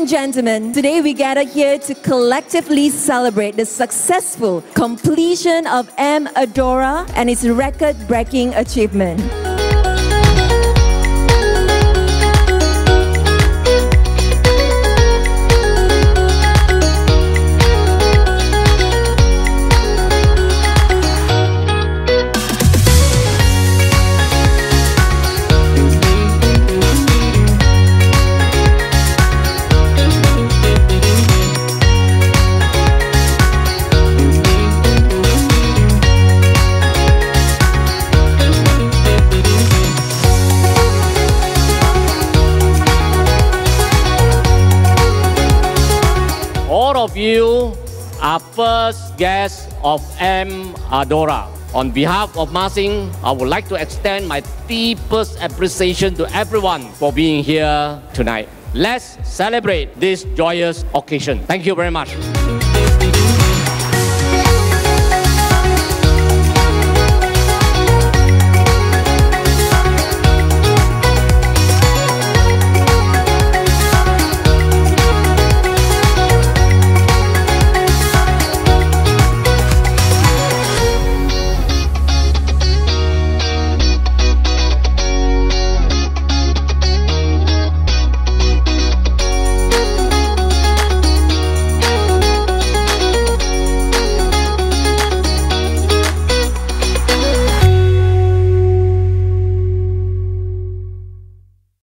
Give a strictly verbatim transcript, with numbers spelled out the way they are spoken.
and gentlemen, today we gather here to collectively celebrate the successful completion of M Adora and its record-breaking achievement. All of you are first guests of M Adora. On behalf of Mah Sing, I would like to extend my deepest appreciation to everyone for being here tonight. Let's celebrate this joyous occasion. Thank you very much.